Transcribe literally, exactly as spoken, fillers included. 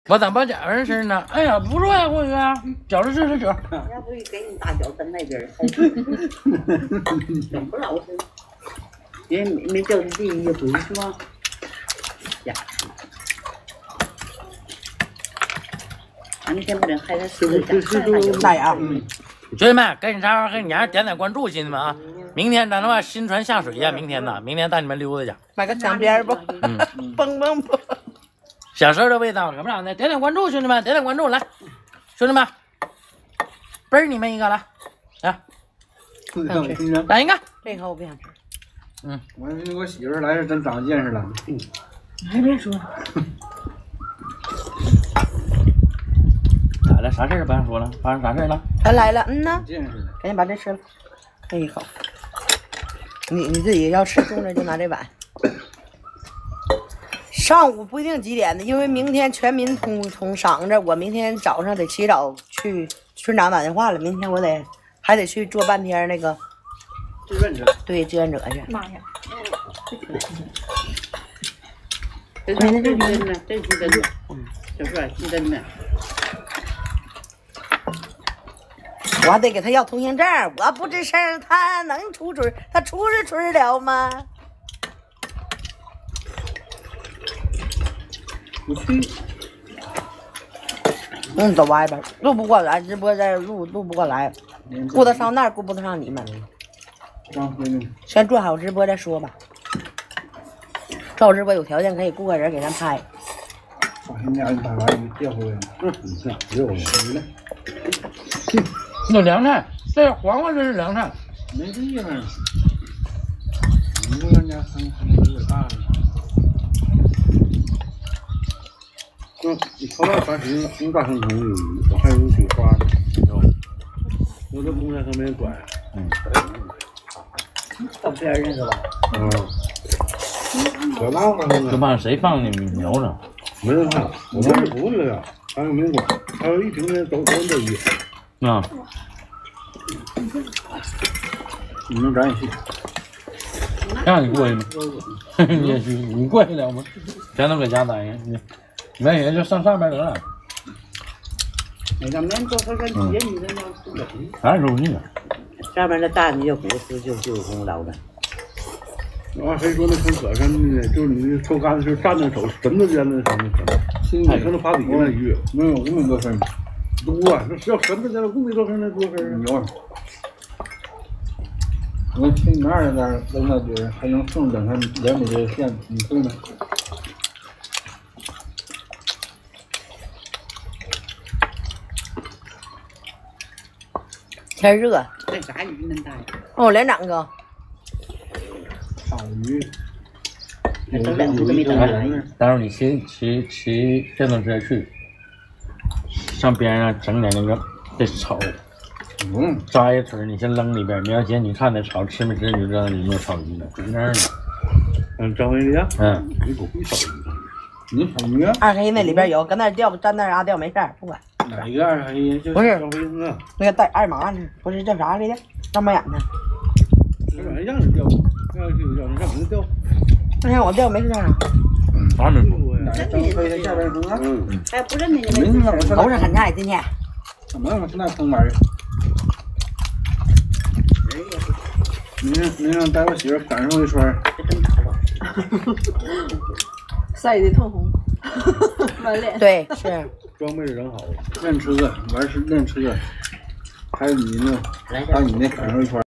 我当包家人吃呢。哎呀，不错呀，郭宇啊，饺子吃吃吃。 要不给你大饺跟那边儿，真不老实。也没没叫他第一回是吧？呀，俺那天不能害他死了， 大呀！ 兄弟们，赶紧啥玩意儿？给你家点点关注，兄弟们啊！明天咱他妈新船下水呀！明天呢，明天带你们溜达去。 买个墙边不？ 嗯， 蹦蹦蹦。 小时候的味道，可不咋的。点点关注，兄弟们，点点关注，来，兄弟们，嘣儿你们一个来，来，来一个。 这口我不想吃。 嗯，我我媳妇来是真长见识了。 嗯，还别说。 咋了？啥事儿不想说了？发生啥事儿了？ 他来了，嗯呐。 见识了。 赶紧把这吃了，这一口。你你自己要吃重了就拿这碗。上午不一定几点的，因为明天全民通通晌着，我明天早上得起早去村长打电话了，明天我得还得去做半天那个志愿者。 对志愿者去。 妈呀！这是真的，这是真的，小帅是真的。 我还得给他要通行证，我不吱声，他能出嘴，他出是嘴了吗？ 不去。 嗯，走外边，录不过来，直播在录，录不过来，顾得上那儿，顾不得上你们。 刚回来。 先做好直播再说吧。做好直播有条件可以雇个人给咱拍。 把人家打完鱼调回来了。嗯，你看，又回来。 有凉菜，这黄瓜这是凉菜。 没地方。你说人家坑坑有点大了。嗯，你瞅那啥行，红大坑坑有鱼，我还有水花呢。有。有这公园还没人管。嗯。 到边上是吧？ 嗯。小浪子呢？ 就怕谁放你苗上？ 没人看，我们是不这样，还有没管，还有一平天都都这鱼。 啊。 你们咱也去。 让你过去吗？你也去，你过去了吗？全都搁家待着，你没人就上上边得了。 那个面做出跟别女的那不一样。 啥时候去？ 上面那大的就不是就就是红捞的。 啊，谁说那坑可深的呢？就是你抽干的时候站那手神子尖的上面深，你看那爬底下那鱼，没有那么多深，多啊！那要神子尖的，不没多深那多深啊！我听你那儿那扔那底儿，还能剩两三两米的线，你会吗？ 天热。 那啥鱼恁大呀？ 哦，连长哥。 烤鱼。 那整两个都没整来。 待会儿你骑骑骑电动车去，上边上整点那个这草， 嗯， 扎一腿，你先扔里边。你要嫌你看那草吃没吃，你就知道里面有草鱼了，搁那儿呢。 嗯，张伟丽， 嗯， 你可会烧鱼？你烧鱼？ 二黑那里边有，搁那钓，站那啊钓没事儿，不管。 哪一个二黑？ 不是张飞啊， 那个带二麻呢，不是叫啥来着？大马眼的。 那玩意让人钓，让人钓，让人钓。 那天我钓没事啊。 啥没多呀？张飞在下边说，嗯， 还不认得你没们。 事， 都是很菜，今天。 怎么那坑玩意儿？明天明天带我媳妇感受一圈。 这真大了。 晒得通红，满脸。 对，是。 装备整好，练车，完事练车，还有你呢，把你那感受一圈。